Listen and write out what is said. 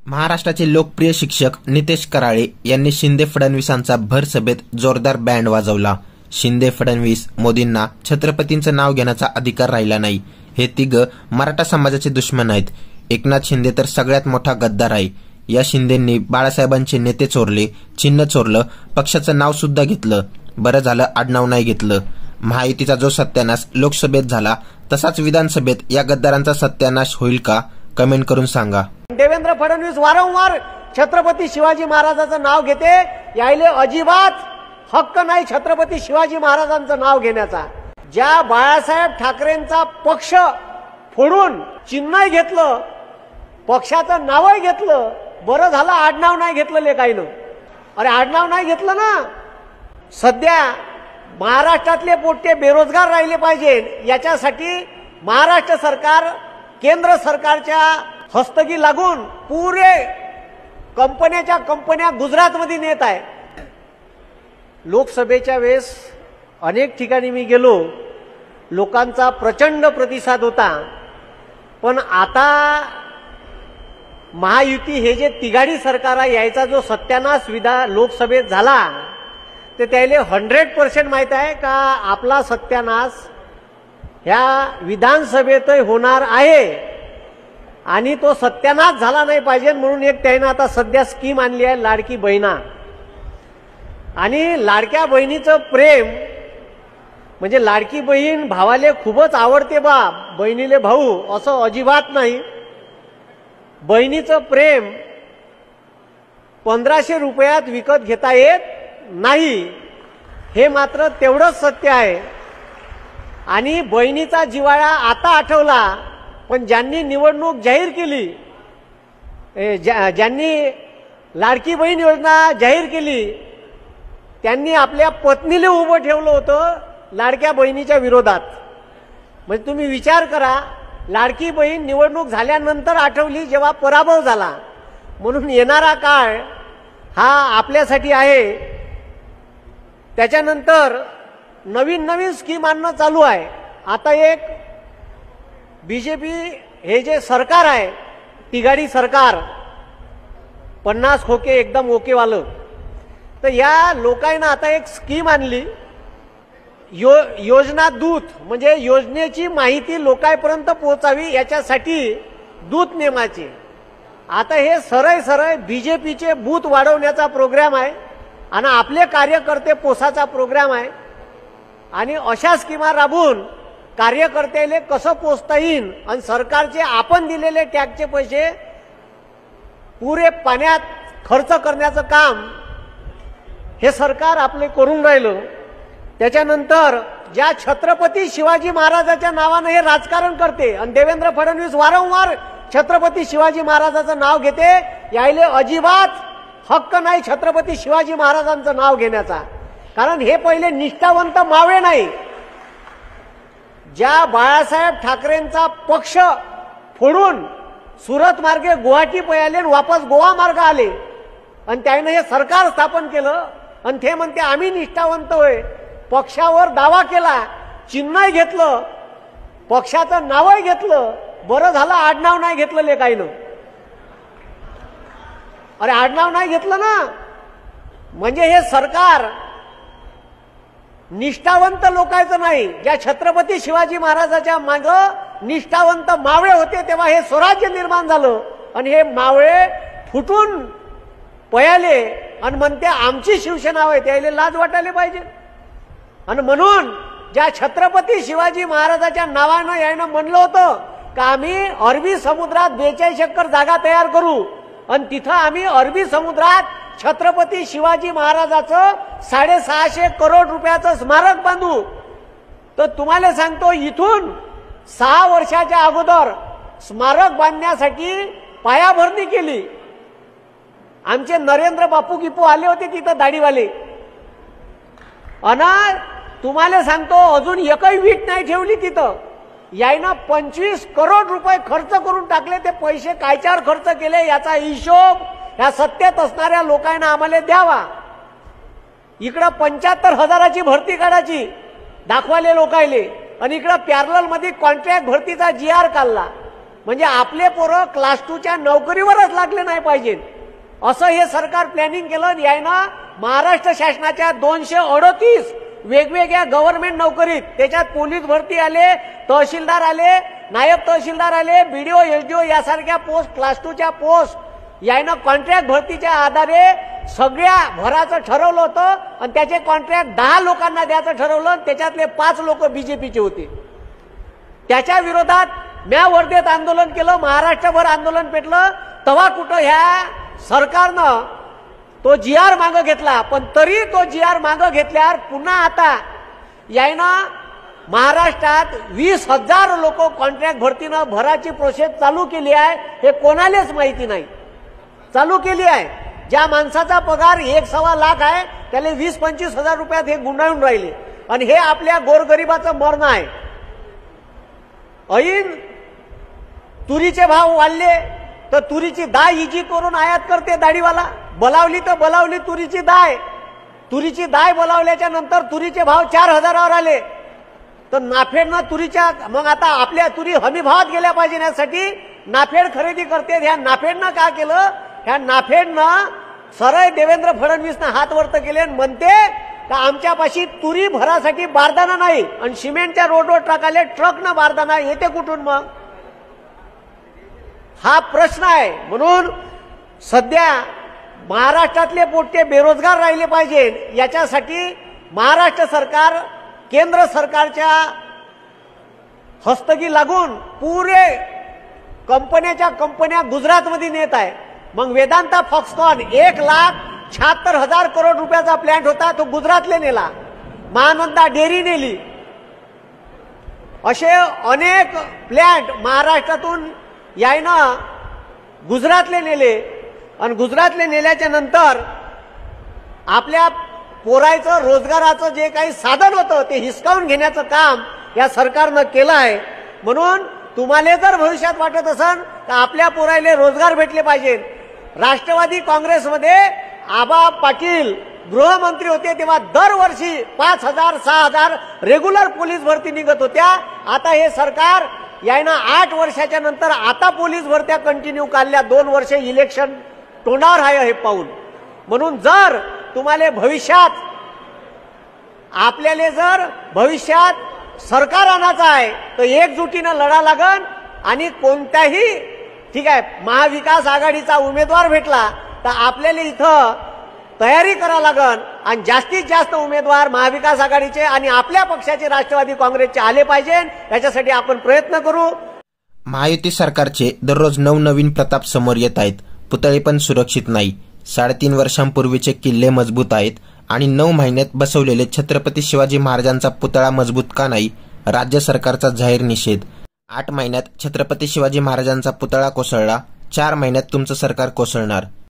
महाराष्ट्राचे लोकप्रिय शिक्षक नितेश कराळे यांनी शिंदे फडणवीसांचा भर सभेत जोरदार बँड वाजवला। शिंदे फडणवीस मोदींना छत्रपतींचं नाव घेण्याचा अधिकार राहिला नाही। हे तिघं मराठा समाजाचे दुश्मन आहेत। एकनाथ शिंदे तर सगळ्यात मोठा गद्दार आहे। या शिंदेंनी बाळासाहेबांचे नेते चोरले, चिन्ह चोरलं, पक्षाचं नाव सुद्धा घेतलं। बरं झालं आडनाव नाही घेतलं। महायुतीचा जो सत्यानाश लोकसभेत झाला तसाच विधानसभेत या गद्दारांचा सत्यानाश होईल का? कमेंट करून सांगा। देवेंद्र फडणवीस वारंवार छत्रपती शिवाजी महाराजांचं नाव घेते, यायले अजिबात हक्क नाही छत्रपती शिवाजी महाराजांचं नाव घेण्याचा। ज्या बाळासाहेब ठाकरेंचा पक्ष फोडून चिन्ह घेतलं, पक्षाचं नावही घेतलं, बरं झालं आडनाव नाही घेतलं लेकाईनं। अरे आडनाव नाही घेतलं ना। सध्या महाराष्ट्रातले पोट्टे बेरोजगार राहिले पाहिजे याच्यासाठी महाराष्ट्र सरकार केंद्र सरकारच्या हस्तगी लागून पुरे कंपन्या गुजरातमध्ये नेत आहे। लोकसभेच्या वेळेस अनेक ठिकाणी मी गेलो, लोकांचा प्रचंड प्रतिसाद होता। पण आता महायुती हे जे तिघाडी सरकार आहे याचा जो सत्यानाश लोकसभेत झाला ते त्याले 100% माहित आहे का आपला सत्यानाश ह्या विधानसभेतही होणार आहे आणि तो सत्यानाश झाला नाही पाहिजे म्हणून एक त्याने आता सध्या स्कीम आणली आहे लाडकी बहिणा। आणि लाडक्या बहिणीचं प्रेम म्हणजे लाडकी बहीण भावाले खूपच आवडते बा, बहिणीले भाऊ असं अजिबात नाही। बहिणीचं प्रेम 1500 रुपयात विकत घेता येत नाही, हे मात्र तेवढंच सत्य आहे। आणि बहिणीचा जिव्हाळा आता आठवला, पण ज्यांनी निवडणूक जाहीर केली, ज्यांनी लाडकी बहीण योजना जाहीर केली, त्यांनी आपल्या पत्नीला उभं ठेवलं होतं लाडक्या बहिणीच्या विरोधात। म्हणजे तुम्ही विचार करा, लाडकी बहीण निवडणूक झाल्यानंतर आठवली जेव्हा पराभव झाला। म्हणून येणारा काळ हा आपल्यासाठी आहे। त्याच्यानंतर नवीन स्कीम आणणं चालू आहे। आता एक बीजेपी हे जे सरकार आहे तिघाडी सरकार 50 खोके एकदम ओकेवालं, तर या लोकांना आता एक स्कीम आणली योजना दूत, म्हणजे योजनेची माहिती लोकांपर्यंत पोहोचावी याच्यासाठी दूत नेमाचे। आता हे सरळ बीजेपीचे बूथ वाढवण्याचा प्रोग्राम आहे आणि आपले कार्यकर्ते पोसाचा प्रोग्राम आहे। आणि अशा स्कीमा राबवून कार्यकर्त्याला कसं पोचता येईल आणि सरकारचे आपण दिलेले टॅक्सचे पैसे पुरे पाण्यात खर्च करण्याचं काम हे सरकार आपले करून राहिलं। त्याच्यानंतर ज्या छत्रपती शिवाजी महाराजांच्या नावानं हे राजकारण करते आणि देवेंद्र फडणवीस वारंवार छत्रपती शिवाजी महाराजांचं नाव घेते, यायले अजिबात हक्क नाही छत्रपती शिवाजी महाराजांचं नाव घेण्याचा। कारण हे पहिले निष्ठावंत मावळे नाही। ज्या बाळासाहेब ठाकरेंचा पक्ष फोडून सुरत मार्गे गुवाहाटी पयाले वापस गोवा मार्ग आले आणि त्याने हे सरकार स्थापन केलं आणि ते म्हणते आम्ही निष्ठावंत होय। पक्षावर दावा केला, चिन्ह घेतलं, पक्षाचं नावही घेतलं, बरं झालं आडनाव नाही घेतलं लेकाईनं। अरे आडनाव नाही घेतलं ना, म्हणजे हे सरकार निष्ठावंत लोकांचं नाही। ज्या छत्रपती शिवाजी महाराजांच्या मागं निष्ठावंत मावळे होते तेव्हा हे स्वराज्य निर्माण झालं आणि हे मावळे फुटून पयाले आणि म्हणते आमची शिवसेना होय, त्याला लाज वाटायला पाहिजे। आणि म्हणून ज्या छत्रपती शिवाजी महाराजांच्या नावानं यानं म्हणलं होतं का आम्ही अरबी समुद्रात 42 एकर जागा तयार करू आणि तिथं आम्ही अरबी समुद्रात छत्रपती शिवाजी महाराजांचं 650 करोड रुपयाचं स्मारक बांधू। तर तुम्हाला सांगतो इथून 6 वर्षाच्या अगोदर स्मारक बांधण्यासाठी पायाभरणी केली। आमचे नरेंद्र बापू गिपू आले होते तिथं दाढीवाले, आणि तुम्हाला सांगतो अजून एकही वीट नाही ठेवली तिथं। यायनं 25 करोड रुपये खर्च करून टाकले। ते पैसे कायच्यावर खर्च केले याचा हिशोब या सत्तेत असणाऱ्या लोकांना आम्हाला द्यावा। इकडं 75,000ची भरती काढायची दाखवाले लोकायले आणि इकडं पॅरलल मध्ये कॉन्ट्रॅक्ट भरतीचा GR काढला। म्हणजे आपले पोरं क्लास 2च्या नोकरीवरच लागले नाही पाहिजे असं हे सरकार प्लॅनिंग केलं. यानं महाराष्ट्र शासनाच्या 238 वेगवेगळ्या गव्हर्नमेंट नोकरीत, त्याच्यात पोलीस भरती आले, तहसीलदार आले, नायब तहसीलदार आले, बीडीओ एसडीओ यासारख्या पोस्ट, क्लास 2च्या पोस्ट यानं कॉन्ट्रॅक्ट भरतीच्या आधारे सगळ्या भराचं ठरवलं होतं आणि त्याचे कॉन्ट्रॅक्ट 10 लोकांना द्यायचं ठरवलं. त्याच्यातले 5 लोक बीजेपीचे होते. त्याच्या विरोधात म्या वर्धेत आंदोलन केलं, महाराष्ट्रभर आंदोलन पेटलं. तेव्हा कुठं ह्या सरकारनं तो GR मागं घेतला, पण तरी तो GR मागं घेतल्यावर पुन्हा आता यायनं महाराष्ट्रात 20,000 लोक कॉन्ट्रॅक्ट भरतीनं भराची प्रोसेस चालू केली आहे. हे कोणालाच माहिती नाही, चालू केली आहे. ज्या माणसाचा पगार 1.25 लाख आहे त्याला 20-25 हजार रुपयात हे गुंडाळून राहिले आणि हे आपल्या गोरगरिबाचं मरण आहे. ऐन तुरीचे भाव वाढले तर तुरीची डाळ इजी करून आयात करते दाढीवाला. बोलावली तर बोलावली तुरीची डाळ बोलावल्याच्या नंतर तुरीचे भाव 4,000वर आले तर नाफेडनं तुरीच्या, मग आता आपल्या तुरी हमी भावात गेल्या पाहिजे यासाठी नाफेड खरेदी करते. ह्या नाफेडनं काय केलं, ह्या नाफेडनं सरळ देवेंद्र फडणवीसनं हात वरत केले आणि म्हणते का आमच्यापाशी तुरी भरासाठी बारदाना नाही आणि सिमेंटच्या रोडवर टाकाले ट्रकनं बारदाना येते कुठून मग? हा प्रश्न आहे. म्हणून सध्या महाराष्ट्रातले पोट्टे बेरोजगार राहिले पाहिजे याच्यासाठी महाराष्ट्र सरकार केंद्र सरकारच्या हस्तगी लागून पुरे कंपन्या गुजरातमध्ये नेत आहे. मग वेदांता फॉक्सकॉन 1,76,000 करोड रुपयाचा प्लॅन्ट होता, तो गुजरातले नेला. महानंदा डेअरी नेली. असे अनेक प्लॅन्ट महाराष्ट्रातून यायनं गुजरातले नेले आणि गुजरातले नेल्याच्या नंतर आपल्या पोरायचं रोजगाराचं जे काही साधन होतं ते हिसकावून घेण्याचं काम या सरकारनं केलं आहे. म्हणून तुम्हाला जर भविष्यात वाटत असेल तर आपल्या पोरायले रोजगार भेटले पाहिजे. राष्ट्रवादी काँग्रेसमध्ये आबा पाटील गृहमंत्री होते तेव्हा दरवर्षी 5,000 6,000 रेग्युलर पोलीस भरती निघत होत्या. आता हे सरकार यायनं 8 वर्षाच्या नंतर आता पोलीस भरत्या कंटिन्यू काढल्या. 2 वर्ष इलेक्शन तोंडावर आहे हे पाऊल. म्हणून जर तुम्हाला भविष्यात आपल्याला जर भविष्यात सरकार आणायचं आहे तर एकजुटीनं लढा लागन आणि कोणत्याही ठीक आहे महाविकास आघाडीचा उमेदवार भेटला तर आपल्याला इथं तयारी करावं लागन आणि जास्तीत जास्त उमेदवार महाविकास आघाडीचे आणि आपल्या पक्षाचे राष्ट्रवादी काँग्रेसचे आले पाहिजे. याच्यासाठी आपण प्रयत्न करू. महायुती सरकारचे दररोज नवनवीन प्रताप समोर येत आहेत. पुतळे पण सुरक्षित नाही. 3.5 वर्षांपूर्वीचे किल्ले मजबूत आहेत आणि 9 महिन्यात बसवलेले छत्रपती शिवाजी महाराजांचा पुतळा मजबूत का नाही? राज्य सरकारचा जाहीर निषेध. 8 महिन्यात छत्रपती शिवाजी महाराजांचा पुतळा कोसळला, 4 महिन्यात तुमचं सरकार कोसळणार.